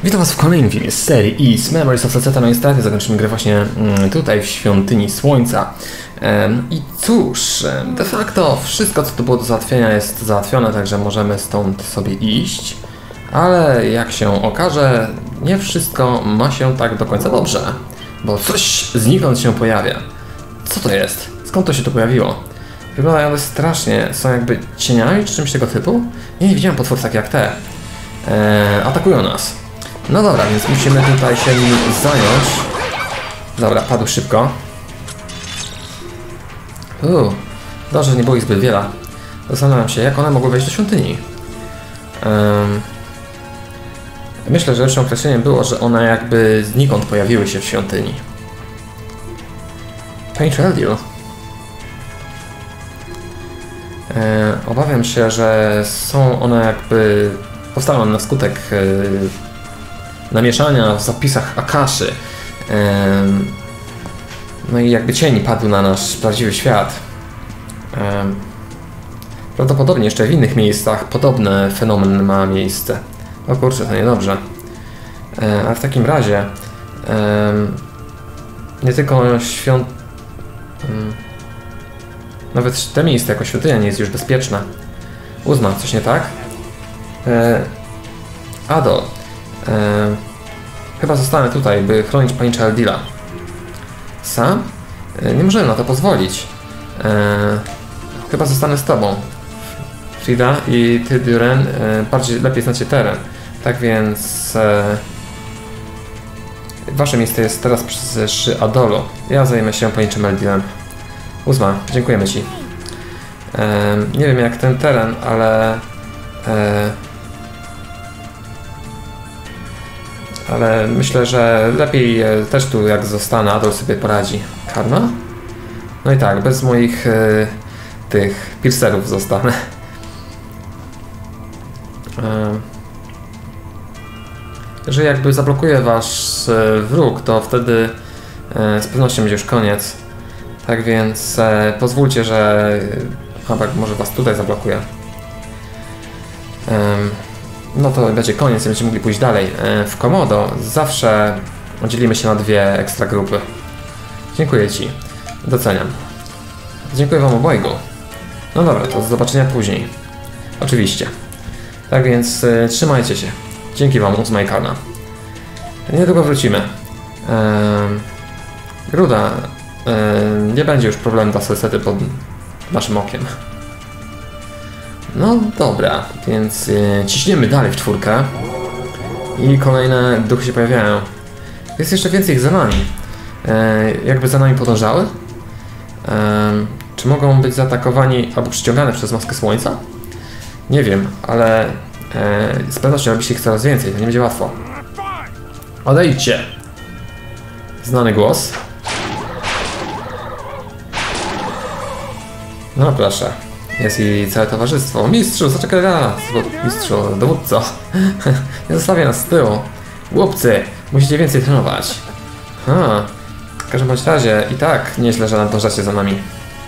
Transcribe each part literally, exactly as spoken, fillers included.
Witam Was w kolejnym filmie z serii Is Memories of Setseta. No niestety zakończymy grę właśnie tutaj w Świątyni Słońca. I cóż, de facto wszystko co tu było do załatwienia jest załatwione, także możemy stąd sobie iść. Ale jak się okaże, nie wszystko ma się tak do końca dobrze. Bo coś znikąd się pojawia. Co to jest? Skąd to się tu pojawiło? Wyglądają one strasznie, są jakby cieniami czy czymś tego typu. Nie, nie widziałem potworów takich jak te. Eee, atakują nas. No dobra, więc musimy tutaj się nim zająć. Dobra, padł szybko. Uuu, dobrze, że nie było ich zbyt wiele. Zastanawiam się, jak one mogły wejść do świątyni. Um, myślę, że lepszym określeniem było, że one jakby znikąd pojawiły się w świątyni. Painch Eldir. E, obawiam się, że są one jakby... powstały na skutek e, namieszania w zapisach Akaszy. E, no i jakby cień padł na nasz prawdziwy świat. E, prawdopodobnie jeszcze w innych miejscach podobny fenomen ma miejsce. O kurczę, to niedobrze. E, ale w takim razie e, nie tylko świąt... E, nawet te miejsce jako świątynia nie jest już bezpieczna. Uzma, coś nie tak? E, Adol. E, chyba zostanę tutaj, by chronić Paincha Eldila. Sam? E, nie możemy na to pozwolić. E, chyba zostanę z tobą. Frida i ty, Duren, e, bardziej lepiej znacie teren. Tak więc... E, wasze miejsce jest teraz przy Adolu. Ja zajmę się Painchem Eldilem. Uzma, dziękujemy ci. E, nie wiem jak ten teren, ale... E, ale myślę, że lepiej też tu jak zostanę, Adol sobie poradzi. Karma? No i tak, bez moich e, tych piercerów zostanę. E, jeżeli jakby zablokuję wasz e, wróg, to wtedy e, z pewnością będzie już koniec. Tak więc e, pozwólcie, że chyba może was tutaj zablokuję. E, No to będzie koniec, będziecie mogli pójść dalej. W Komodo zawsze dzielimy się na dwie ekstra grupy. Dziękuję ci. Doceniam. Dziękuję wam obojgu. No dobra, to do zobaczenia później. Oczywiście. Tak więc y, trzymajcie się. Dzięki wam, Uzma i Karna. Niedługo wrócimy. Ehm, Gruda. Ehm, nie będzie już problemu dla Setsety pod naszym okiem. No dobra, więc yy, ciśniemy dalej w czwórkę i kolejne duchy się pojawiają. Jest jeszcze więcej ich za nami. Yy, jakby za nami podążały? Yy, czy mogą być zaatakowani albo przyciągane przez maskę słońca? Nie wiem, ale yy, z pewnością robi się ich coraz więcej, to nie będzie łatwo. Odejdźcie! Znany głos. No proszę. Jest i całe towarzystwo. Mistrzu, zaczekaj raz! Mistrzu, dowódco. Nie zostawię nas z tyłu. Głupcy, musicie więcej trenować. Ha. W każdym bądź razie i tak nieźle, że nadążacie za nami.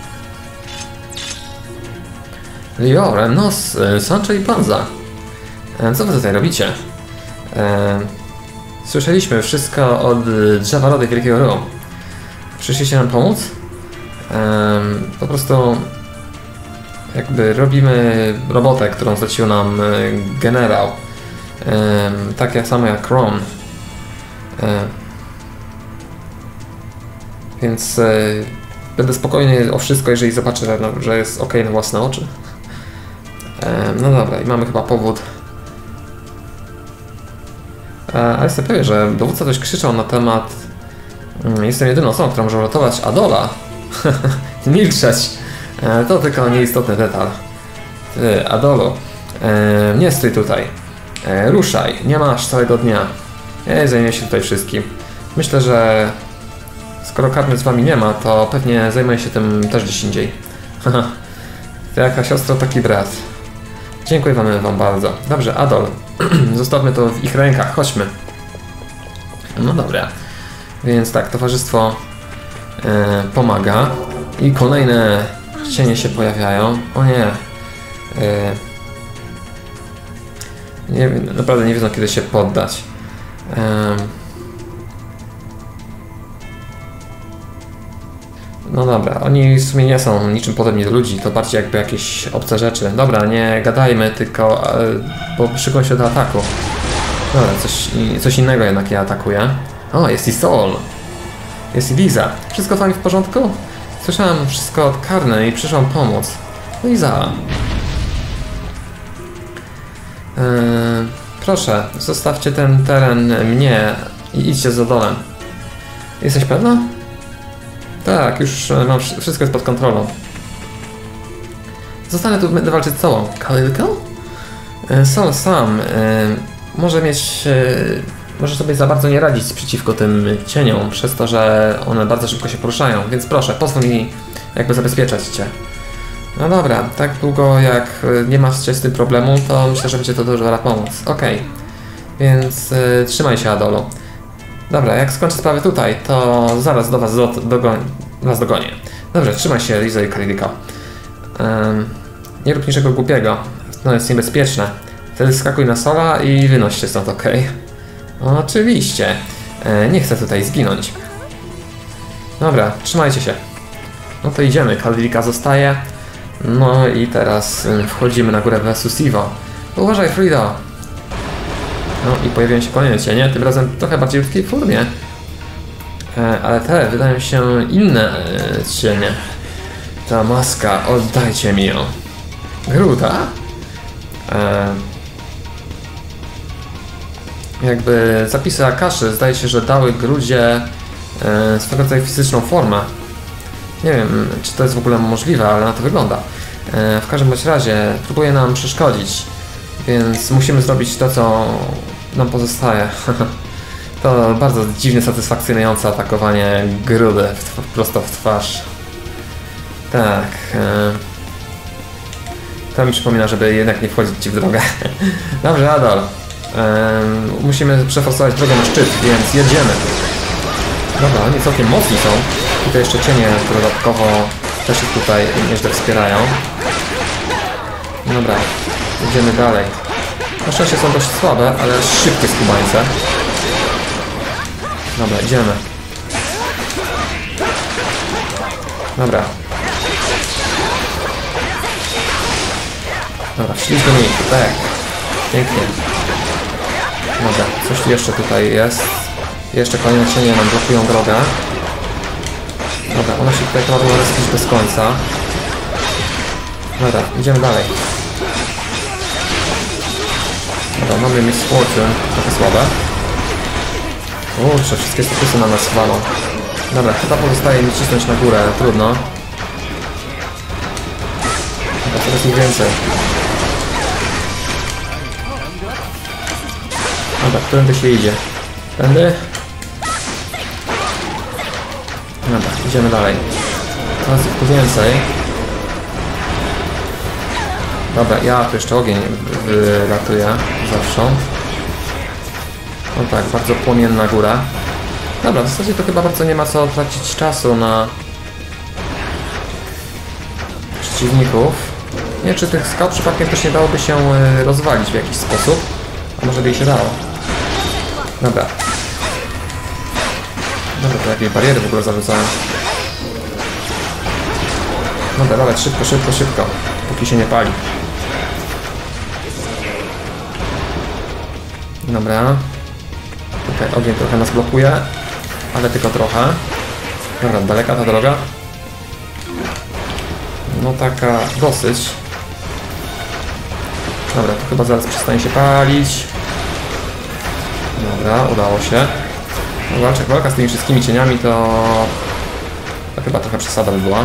Leo, Renos, Sancho i Panza. Co wy tutaj robicie? E, słyszeliśmy wszystko od drzewa rody Wielkiego Ru. Przyszliście nam pomóc? E, po prostu... jakby robimy robotę, którą zlecił nam generał. Ehm, tak samo jak Ron. Ehm, więc e, będę spokojny o wszystko, jeżeli zobaczę, że, no, że jest ok na własne oczy. Ehm, no dobra, i mamy chyba powód. E, ale jestem pewien, że dowódca coś krzyczał na temat... Mm, jestem jedyną osobą, która może uratować Adola. Milczeć. E, to tylko nieistotny detal. Ty, Adolu, e, nie stój tutaj. E, ruszaj, nie masz całego dnia. Ja zajmę się tutaj wszystkim. Myślę, że skoro Karmy z wami nie ma, to pewnie zajmę się tym też gdzieś indziej. Haha, to jaka siostra, taki brat. Dziękuję wam, wam bardzo. Dobrze, Adol, zostawmy to w ich rękach, chodźmy. No dobra, więc tak, towarzystwo e, pomaga i kolejne cienie się pojawiają. O nie. Yy. nie. Naprawdę nie wiedzą kiedy się poddać. Um, no dobra, oni w sumie nie są niczym podobni do ludzi, to bardziej jakby jakieś obce rzeczy. Dobra, nie gadajmy, tylko bo szykują się do ataku. Dobra, coś, coś innego jednak je atakuje. O, jest i Sol. Jest i Liza. Wszystko tam w porządku? Słyszałam wszystko od Karny i przyszłam pomóc. Liza. Yy, proszę, zostawcie ten teren mnie i idźcie za dolem. Jesteś pewna? Tak, już mam, wszystko jest pod kontrolą. Zostanę tu, będę walczyć z tobą. Kalilką? Yy, Sol sam. Yy, może mieć... Yy, może sobie za bardzo nie radzić przeciwko tym cieniom, przez to, że one bardzo szybko się poruszają, więc proszę, pozwól mi jakby zabezpieczać cię. No dobra, tak długo jak nie macie z tym problemu, to myślę, że będzie to dużo pomóc. Okej, okay. Więc y, trzymaj się, Adolu. Dobra, jak skończę sprawę tutaj, to zaraz do was, do, dogo was dogonię. Dobrze, trzymaj się, Lizo i Kaliliko. Um, nie rób niczego głupiego, to jest niebezpieczne. Wtedy skakuj na Sola i wynoś się stąd, okej? Okay? Oczywiście. E, nie chcę tutaj zginąć. Dobra, trzymajcie się. No to idziemy. Kalilika zostaje. No i teraz wchodzimy na górę Vesusivo. Uważaj, Frida. No i pojawiają się kolejne cienie, tym razem trochę bardziej w takiej formie. E, ale te wydają się inne e, cienie. Ta maska, oddajcie mi ją. Gruda? E, Jakby zapisy Akaszy zdaje się, że dały Grudzie e, swego rodzaju fizyczną formę. Nie wiem, czy to jest w ogóle możliwe, ale na to wygląda. E, w każdym bądź razie próbuje nam przeszkodzić, więc musimy zrobić to, co nam pozostaje. To bardzo dziwnie satysfakcjonujące atakowanie Grudy w, prosto w twarz. Tak. E, to mi przypomina, żeby jednak nie wchodzić ci w drogę. Dobrze, Adol. Um, musimy przeforsować drogę na szczyt, więc jedziemy. Dobra, oni całkiem mocni są. Tutaj jeszcze cienie dodatkowo też ich tutaj nieźle wspierają. Dobra, idziemy dalej. Na szczęście są dość słabe, ale szybkie skubańce. Dobra, idziemy. Dobra. Dobra, ślizgny mi, tak. Pięknie. Dobra, coś jeszcze tutaj jest. Jeszcze kolejne cienie nam blokują drogę. Dobra, one się tutaj kładą respić bez końca. Dobra, idziemy dalej. Dobra, mamy Miss Fortune, trochę słabe. Kurczę, wszystkie statusy na nas walą. Dobra, chyba pozostaje mi cisnąć na górę, trudno. Dobra, coraz ich więcej. Dobra, którędy się idzie? Tędy? Dobra, idziemy dalej. Teraz ich tu więcej. Dobra, ja tu jeszcze ogień wylatuję zewsząd. No tak, bardzo płomienna góra. Dobra, w zasadzie to chyba bardzo nie ma co tracić czasu na przeciwników. Nie wiem, czy tych skał przypadkiem też nie dałoby się rozwalić w jakiś sposób. A może by się dało. Dobra. Dobra, to jakieś bariery w ogóle zarzucałem. Dobra, dawać szybko, szybko, szybko. Póki się nie pali. Dobra. Tutaj ogień trochę nas blokuje. Ale tylko trochę. Dobra, daleka ta droga. No taka dosyć. Dobra, to chyba zaraz przestanie się palić. Dobra, udało się. No, walczek, walka z tymi wszystkimi cieniami to... to chyba trochę przesada by była.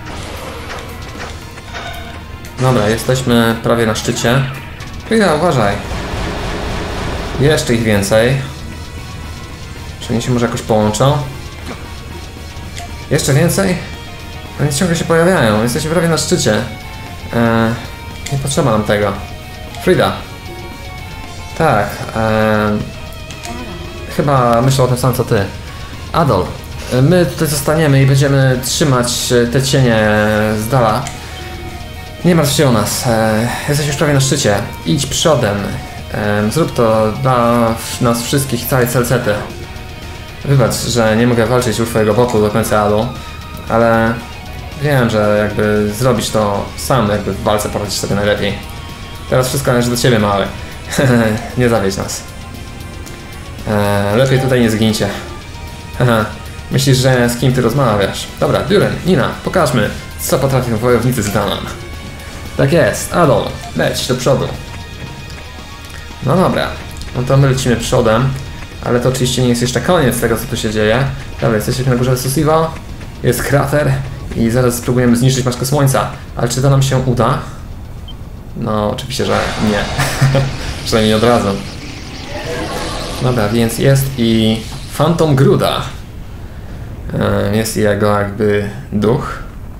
Dobra, jesteśmy prawie na szczycie. Frida, uważaj. Jeszcze ich więcej. Czy oni się może jakoś połączą? Jeszcze więcej? Oni ciągle się pojawiają. Jesteśmy prawie na szczycie. Eee, nie potrzeba nam tego. Frida. Tak. Eee, chyba myślę o tym samym co ty. Adol. My tutaj zostaniemy i będziemy trzymać te cienie z dala. Nie martw się o nas. Eee, jesteś już prawie na szczycie. Idź przodem. Ehm, zrób to dla nas wszystkich, całej Celcety. Wybacz, że nie mogę walczyć u twojego boku do końca Adu, ale wiem, że jakby zrobić to sam, jakby w walce poradzić sobie najlepiej. Teraz wszystko należy do ciebie, mały. Nie zawiedź nas. Eee, lepiej tutaj nie zgincie. Myślisz, że z kim ty rozmawiasz? Dobra, Duren, Nina, pokażmy, co potrafią wojownicy z Danan. Tak jest, Adol, leć do przodu. No dobra, no to my lecimy przodem, ale to oczywiście nie jest jeszcze koniec tego, co tu się dzieje. Dobra, jesteśmy na górze Susiva, jest krater i zaraz spróbujemy zniszczyć maskę słońca. Ale czy to nam się uda? No, oczywiście, że nie. Przynajmniej od razu. Dobra, więc jest i Phantom Gruda. Jest jego jakby duch.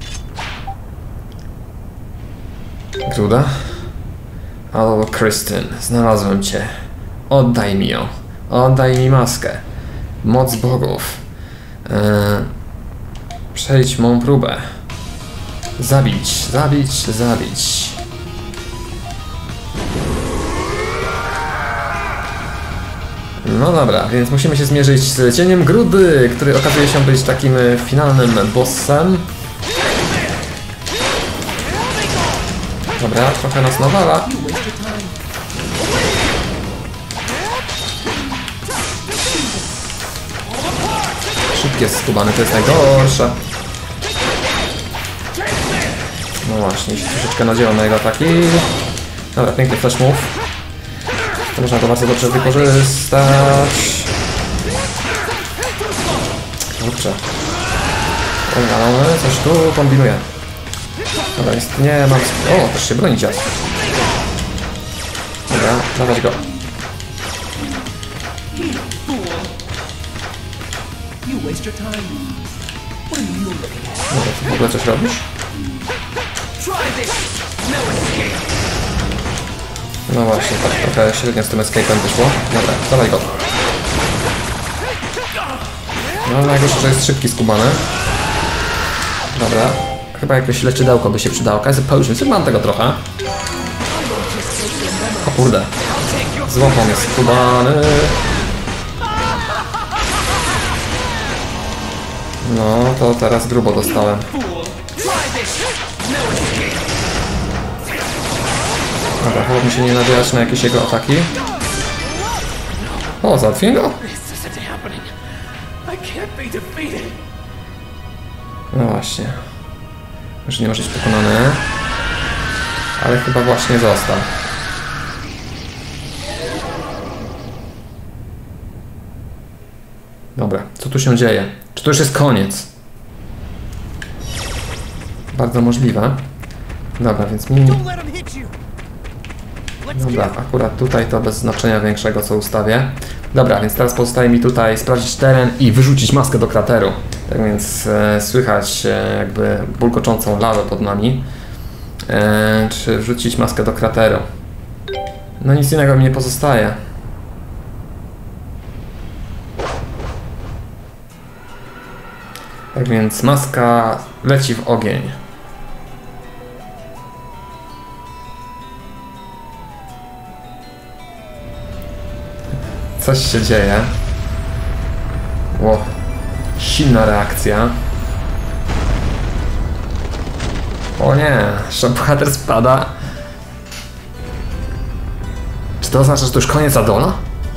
Gruda. O, Krystyn, znalazłem cię. Oddaj mi ją. Oddaj mi maskę. Moc bogów. Eee, przejdź mą próbę. Zabić, zabić, zabić. No dobra, więc musimy się zmierzyć z cieniem Grudy, który okazuje się być takim finalnym bossem. Dobra, trochę nas nawala. Szybkie skubany to jest najgorsze. No właśnie, się troszeczkę nadziała na jego ataki. Dobra, piękny flash move. To można to bardzo dobrze wykorzystać. Kurczę. O, coś tu kombinuje. Dobra, jest, nie mam... O, też się broni dziad. Dobra, dawać go. Dobra, ty w ogóle coś robisz? No właśnie, tak trochę średnio z tym escape'em wyszło. Dobra, dawaj go. No najgorsze, że jest szybki, skubany. Dobra. Chyba jakieś leczydełko by się przydało. Kaiser Potions, mam tego trochę. O kurde. Złapał mnie skubany. No to teraz grubo dostałem. Dobra, chyba mi się nie nabierać na jakieś jego ataki. O, załatwię go? No właśnie. Już nie może być pokonany. Ale chyba właśnie został. Dobra, co tu się dzieje? Czy to już jest koniec? Bardzo możliwe. Dobra, więc mi... Dobra, akurat tutaj to bez znaczenia większego, co ustawię. Dobra, więc teraz pozostaje mi tutaj sprawdzić teren i wyrzucić maskę do krateru. Tak więc e, słychać e, jakby bulgoczącą lawę pod nami. E, czy wrzucić maskę do krateru? No nic innego mi nie pozostaje. Tak więc maska leci w ogień. Coś się dzieje. Ło. Silna reakcja. O nie, bohater spada. Czy to oznacza, że to już koniec Adola?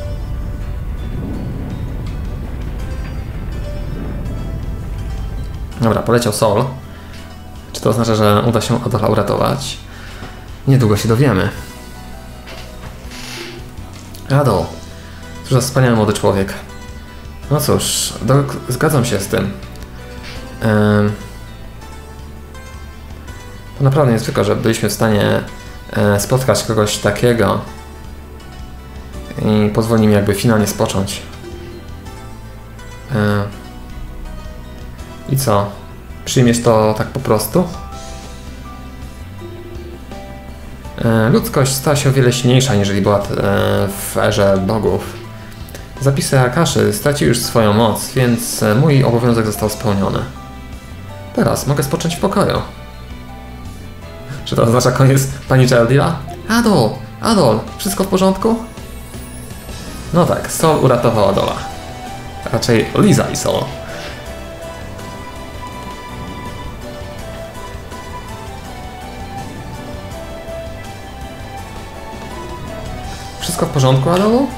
Dobra, poleciał Sol. Czy to oznacza, że uda się Adola uratować? Niedługo się dowiemy. Adol. Cóż za wspaniały młody człowiek. No cóż, do, zgadzam się z tym. Ehm, to naprawdę niezwykłe, że byliśmy w stanie e, spotkać kogoś takiego i pozwoli mi jakby finalnie spocząć. E, I co? Przyjmiesz to tak po prostu? E, ludzkość stała się o wiele silniejsza, niżeli była e, w erze bogów. Zapisy Akaszy straciły już swoją moc, więc mój obowiązek został spełniony. Teraz mogę spocząć w pokoju. Czy to oznacza koniec pani Geraldina? Adol! Adol, wszystko w porządku? No tak, Sol uratował Adola. Raczej Liza i Sol. Wszystko w porządku, Adolu?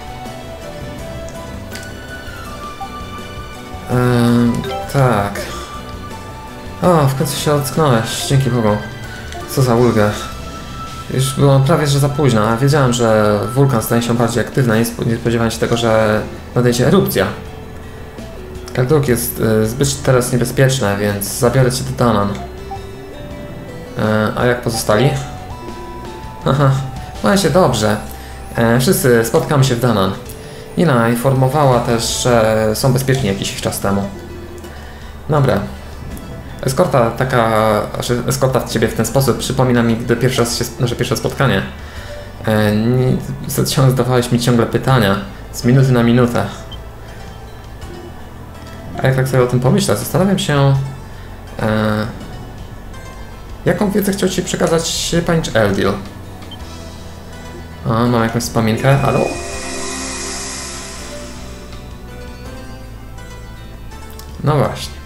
Ehm, tak. O, w końcu się ocknąłeś, dzięki Bogu. Co za ulgę. Już było prawie, że za późno, a wiedziałem, że wulkan stanie się bardziej aktywny i nie spodziewałem się tego, że nadejdzie erupcja. Kalduk jest y, zbyt teraz niebezpieczne, więc zabiorę cię do Danan. E, a jak pozostali? Haha, mają się dobrze. E, wszyscy spotkamy się w Danan. Nina informowała też, że są bezpieczni jakiś czas temu. Dobra. Eskorta taka, znaczy eskorta w ciebie w ten sposób przypomina mi, gdy pierwszy raz się, nasze pierwsze spotkanie. E, nie, zadawałeś mi ciągle pytania, z minuty na minutę. A jak tak sobie o tym pomyślę, zastanawiam się, e, jaką wiedzę chciał ci przekazać panicz Eldil. O, mam jakąś wspominkę, halo? No właśnie.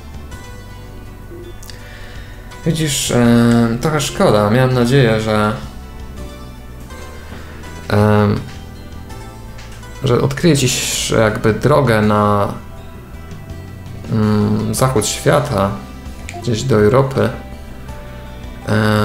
Widzisz, e, trochę szkoda. Miałem nadzieję, że e, że odkryje ci jakby drogę na mm, zachód świata, gdzieś do Europy. E,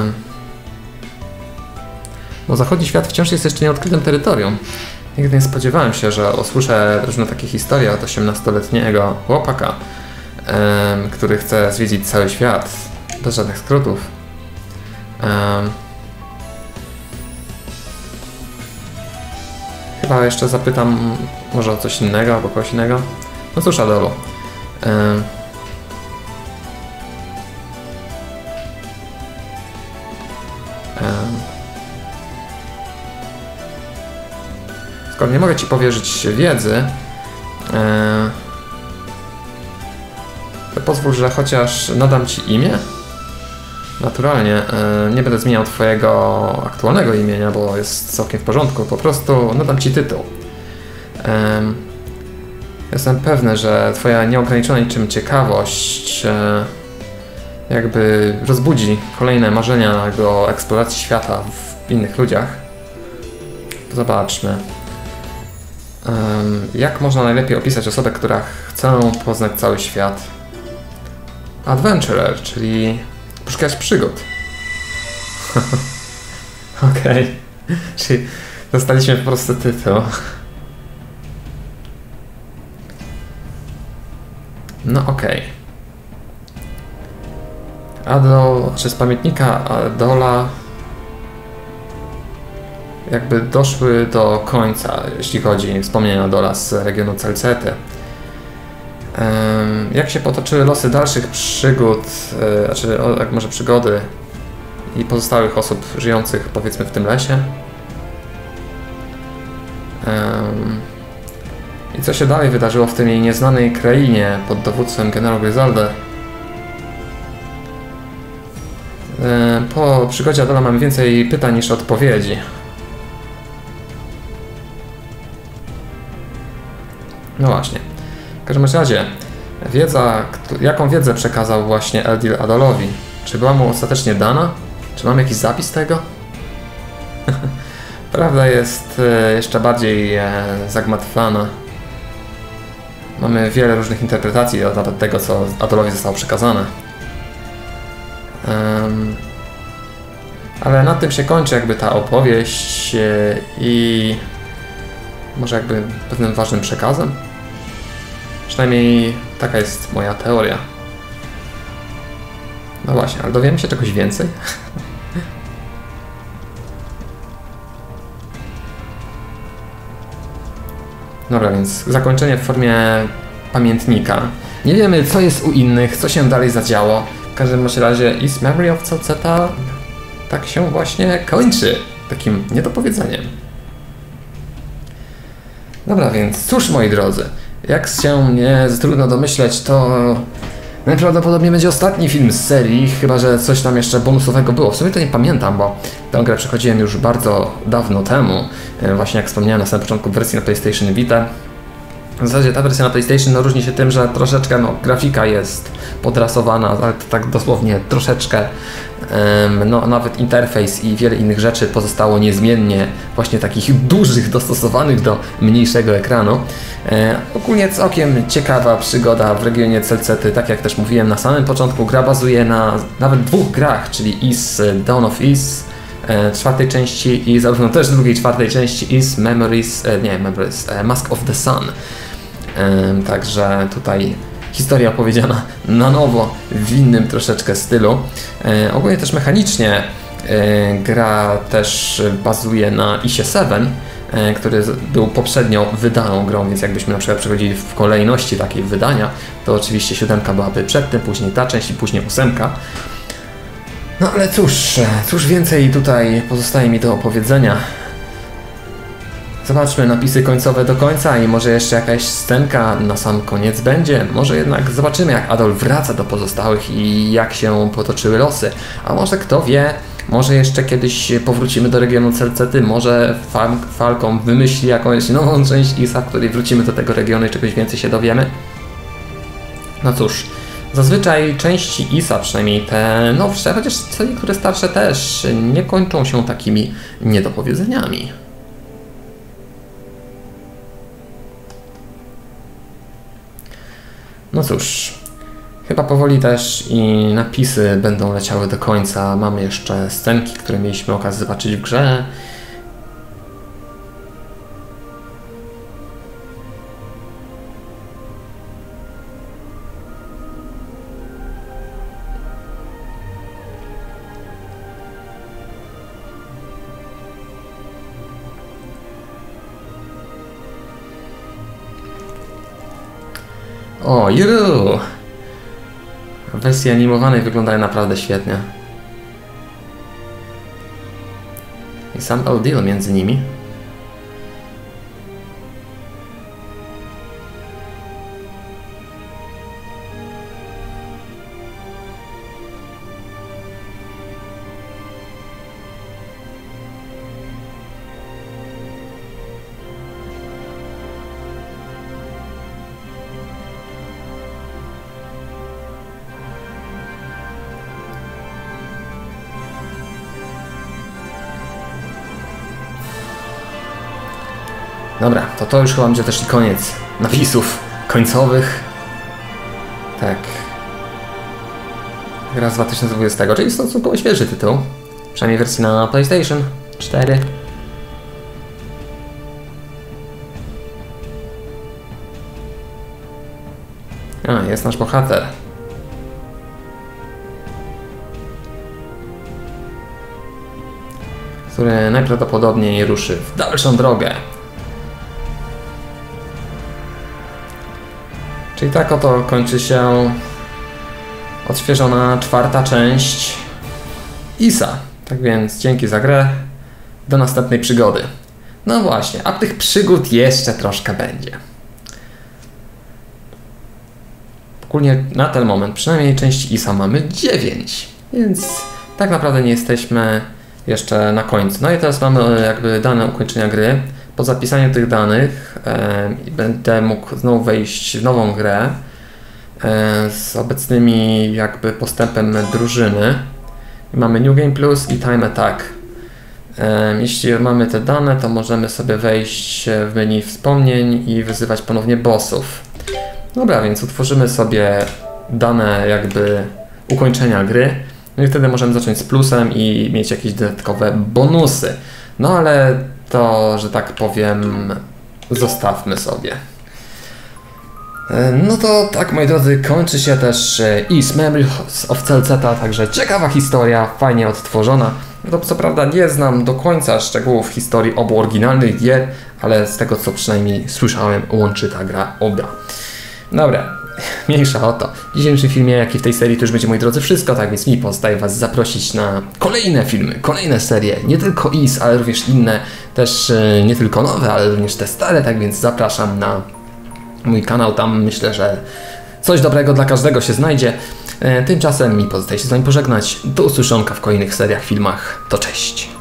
bo zachodni świat wciąż jest jeszcze nieodkrytym terytorium. Nigdy nie spodziewałem się, że usłyszę różne takie historie od osiemnastoletniego chłopaka, e, który chce zwiedzić cały świat. Bez żadnych skrótów. Um, chyba jeszcze zapytam może o coś innego albo kogoś innego. No cóż, Adolu. Um, um, skoro nie mogę ci powierzyć wiedzy, um, to pozwól, że chociaż nadam ci imię. Naturalnie, nie będę zmieniał twojego aktualnego imienia, bo jest całkiem w porządku, po prostu nadam ci tytuł. Jestem pewny, że twoja nieograniczona niczym ciekawość jakby rozbudzi kolejne marzenia do eksploracji świata w innych ludziach. Zobaczmy. Jak można najlepiej opisać osobę, która chce poznać cały świat? Adventurer, czyli poszukiwać przygód. Okej. Okay. Czyli dostaliśmy po prostu tytuł. No okej. Okay. Adol, czy z pamiętnika Adola jakby doszły do końca, jeśli chodzi o wspomnienia Adola z regionu Celcety. Jak się potoczyły losy dalszych przygód, znaczy jak może przygody i pozostałych osób żyjących powiedzmy w tym lesie? I co się dalej wydarzyło w tej jej nieznanej krainie pod dowództwem generała Gryzalda? Po przygodzie Adola mam więcej pytań niż odpowiedzi. No właśnie. W każdym razie, wiedza, jaką wiedzę przekazał właśnie Eldil Adolowi? Czy była mu ostatecznie dana? Czy mam jakiś zapis tego? Prawda jest jeszcze bardziej zagmatwana. Mamy wiele różnych interpretacji nawet tego, co Adolowi zostało przekazane. Um, ale na tym się kończy jakby ta opowieść i może jakby pewnym ważnym przekazem. Przynajmniej taka jest moja teoria. No właśnie, ale dowiemy się czegoś więcej? Dobra, więc zakończenie w formie pamiętnika. Nie wiemy, co jest u innych, co się dalej zadziało. W każdym razie Is Memory of Celceta tak się właśnie kończy. Takim niedopowiedzeniem. Dobra, więc cóż, moi drodzy, jak się nie trudno domyśleć, to Najprawdopodobniej będzie ostatni film z serii, chyba że coś tam jeszcze bonusowego było. W sumie to nie pamiętam, bo tę grę przechodziłem już bardzo dawno temu. Właśnie jak wspomniałem na samym początku, w wersji na PlayStation Vita. W zasadzie ta wersja na PlayStation no, różni się tym, że troszeczkę no, grafika jest podrasowana, ale to tak dosłownie troszeczkę. Um, no, nawet interfejs i wiele innych rzeczy pozostało niezmiennie, właśnie takich dużych, dostosowanych do mniejszego ekranu. E, ogólnie całkiem ciekawa przygoda w regionie Celcety, tak jak też mówiłem na samym początku, gra bazuje na nawet dwóch grach, czyli Ys Dawn of Ys, e, czwartej części i zarówno też drugiej, czwartej części Ys Memories, e, nie Memories, e, Mask of the Sun. E, także tutaj historia opowiedziana na nowo, w innym troszeczkę stylu. E, ogólnie też mechanicznie e, gra też bazuje na Isie siedem, e, który był poprzednio wydaną grą, więc jakbyśmy na przykład przechodzili w kolejności takiej wydania, to oczywiście siódemka byłaby przed tym, później ta część i później ósemka. No ale cóż, cóż więcej tutaj pozostaje mi do opowiedzenia. Zobaczmy napisy końcowe do końca i może jeszcze jakaś scenka na sam koniec będzie. Może jednak zobaczymy, jak Adolf wraca do pozostałych i jak się potoczyły losy. A może kto wie, może jeszcze kiedyś powrócimy do regionu Celcety, może Fal Falcom wymyśli jakąś nową część Isa, w której wrócimy do tego regionu i czegoś więcej się dowiemy. No cóż, zazwyczaj części Isa, przynajmniej te nowsze, chociaż co niektóre starsze też, nie kończą się takimi niedopowiedzeniami. No cóż, chyba powoli też i napisy będą leciały do końca. Mamy jeszcze scenki, które mieliśmy okazję zobaczyć w grze. O, Yuru! W wersji animowanej wyglądają naprawdę świetnie. I sam Eldeal między nimi. Dobra, to to już chyba będzie też i koniec napisów końcowych. Tak. Gra z dwa tysiące dwudziestego, czyli stosunkowo świeży tytuł. Przynajmniej wersji na PlayStation cztery. A, jest nasz bohater. Który najprawdopodobniej ruszy w dalszą drogę. Czyli tak oto kończy się odświeżona czwarta część Isa. Tak więc dzięki za grę. Do następnej przygody. No właśnie, a tych przygód jeszcze troszkę będzie. Ogólnie na ten moment, przynajmniej części Isa mamy dziewięć. Więc tak naprawdę nie jesteśmy jeszcze na końcu. No i teraz mamy jakby dane ukończenia gry. Po zapisaniu tych danych e, będę mógł znowu wejść w nową grę e, z obecnymi jakby postępem drużyny. Mamy New Game Plus i Time Attack. E, jeśli mamy te dane, to możemy sobie wejść w menu wspomnień i wyzywać ponownie bossów. Dobra, więc utworzymy sobie dane jakby ukończenia gry. No i wtedy możemy zacząć z plusem i mieć jakieś dodatkowe bonusy. No ale to, że tak powiem, zostawmy sobie. No to tak, moi drodzy, kończy się też Ys Memories of Celceta, także ciekawa historia, fajnie odtworzona. No to co prawda nie znam do końca szczegółów historii obu oryginalnych gier, ale z tego co przynajmniej słyszałem, łączy ta gra oba. Dobra, mniejsza o to. W dzisiejszym filmie, jak i w tej serii, to już będzie, moi drodzy, wszystko, tak więc mi pozostaje Was zaprosić na kolejne filmy, kolejne serie, nie tylko Ys, ale również inne, też nie tylko nowe, ale również te stare, tak więc zapraszam na mój kanał, tam myślę, że Coś dobrego dla każdego się znajdzie. Tymczasem mi pozostaje się z wami pożegnać. Do usłyszonka w kolejnych seriach, filmach. To cześć.